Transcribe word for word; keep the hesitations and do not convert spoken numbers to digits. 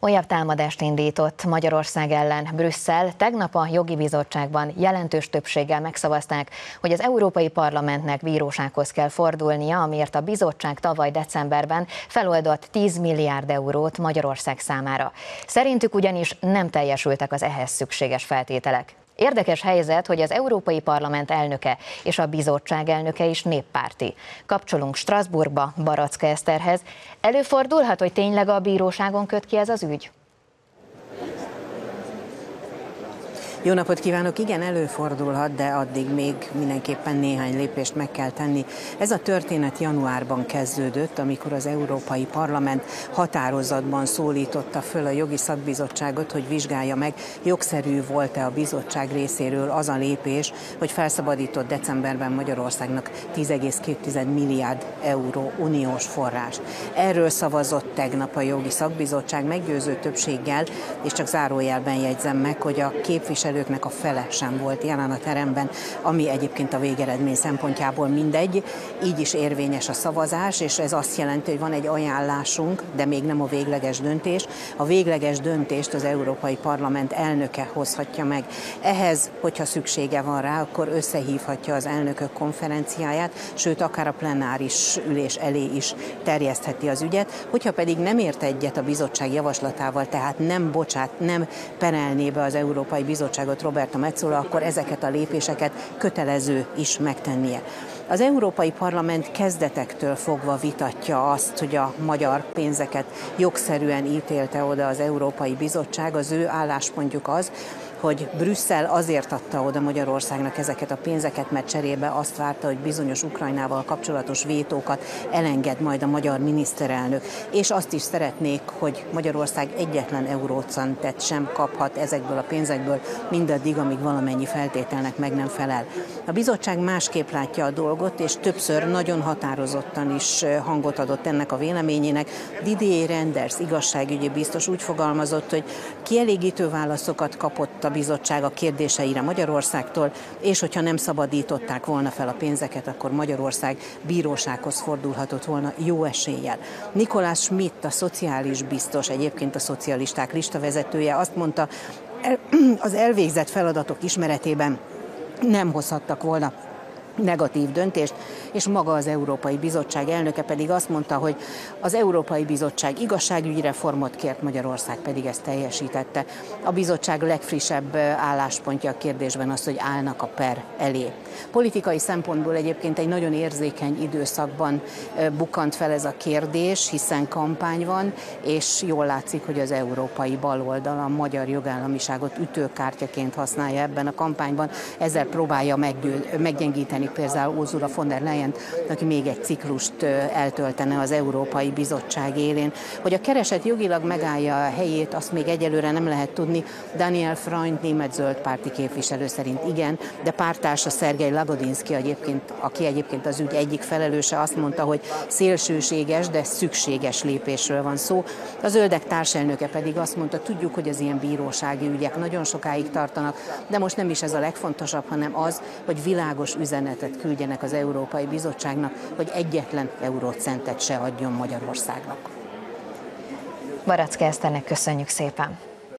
Újabb támadást indított Magyarország ellen Brüsszel. Tegnap a jogi bizottságban jelentős többséggel megszavazták, hogy az Európai Parlamentnek bírósághoz kell fordulnia, amiért a bizottság tavaly decemberben feloldott tíz milliárd eurót Magyarország számára. Szerintük ugyanis nem teljesültek az ehhez szükséges feltételek. Érdekes helyzet, hogy az Európai Parlament elnöke és a bizottság elnöke is néppárti. Kapcsolunk Strasbourgba Baraczka Eszterhez. Előfordulhat, hogy tényleg a bíróságon köt ki ez az ügy? Jó napot kívánok! Igen, előfordulhat, de addig még mindenképpen néhány lépést meg kell tenni. Ez a történet januárban kezdődött, amikor az Európai Parlament határozatban szólította föl a jogi szakbizottságot, hogy vizsgálja meg, jogszerű volt-e a bizottság részéről az a lépés, hogy felszabadított decemberben Magyarországnak tíz egész két milliárd euró uniós forrás. Erről szavazott tegnap a jogi szakbizottság meggyőző többséggel, és csak zárójelben jegyzem meg, hogy a képviselő őknek a fele sem volt jelen a teremben, ami egyébként a végeredmény szempontjából mindegy. Így is érvényes a szavazás, és ez azt jelenti, hogy van egy ajánlásunk, de még nem a végleges döntés. A végleges döntést az Európai Parlament elnöke hozhatja meg. Ehhez, hogyha szüksége van rá, akkor összehívhatja az elnökök konferenciáját, sőt, akár a plenáris ülés elé is terjesztheti az ügyet. Hogyha pedig nem ért egyet a bizottság javaslatával, tehát nem bocsát, nem perelné be az Európai Bizottság Roberta Metsola, akkor ezeket a lépéseket kötelező is megtennie. Az Európai Parlament kezdetektől fogva vitatja azt, hogy a magyar pénzeket jogszerűen ítélte oda az Európai Bizottság. Az ő álláspontjuk az, hogy Brüsszel azért adta oda Magyarországnak ezeket a pénzeket, mert cserébe azt várta, hogy bizonyos Ukrajnával kapcsolatos vétókat elenged majd a magyar miniszterelnök. És azt is szeretnék, hogy Magyarország egyetlen eurócentet sem kaphat ezekből a pénzekből, mindaddig, amíg valamennyi feltételnek meg nem felel. A bizottság másképp látja a dolgot, és többször nagyon határozottan is hangot adott ennek a véleményének. Didier Reynders igazságügyi biztos úgy fogalmazott, hogy kielégítő válaszokat kapott a bizottság a kérdéseire Magyarországtól, és hogyha nem szabadították volna fel a pénzeket, akkor Magyarország bírósághoz fordulhatott volna jó eséllyel. Nikolás Schmidt, a szociális biztos, egyébként a szocialisták listavezetője azt mondta, az elvégzett feladatok ismeretében nem hozhattak volna negatív döntést, és maga az Európai Bizottság elnöke pedig azt mondta, hogy az Európai Bizottság igazságügyi reformot kért, Magyarország pedig ezt teljesítette. A bizottság legfrissebb álláspontja a kérdésben az, hogy állnak a per elé. Politikai szempontból egyébként egy nagyon érzékeny időszakban bukkant fel ez a kérdés, hiszen kampány van, és jól látszik, hogy az európai baloldal a magyar jogállamiságot ütőkártyaként használja ebben a kampányban, ezzel próbálja meggyengíteni például Ursula von der Leyen, aki még egy ciklust eltöltene az Európai Bizottság élén. Hogy a kereset jogilag megállja a helyét, azt még egyelőre nem lehet tudni. Daniel Freund, német zöldpárti képviselő szerint igen, de párttársa Szergej Lagodinsky, egyébként, aki egyébként az ügy egyik felelőse, azt mondta, hogy szélsőséges, de szükséges lépésről van szó. A zöldek társelnöke pedig azt mondta, tudjuk, hogy az ilyen bírósági ügyek nagyon sokáig tartanak, de most nem is ez a legfontosabb, hanem az, hogy világos üzenetet küldjenek az Európai Bizottságnak, hogy egyetlen eurócentet se adjon Magyarországnak. Baraczka Eszternek köszönjük szépen!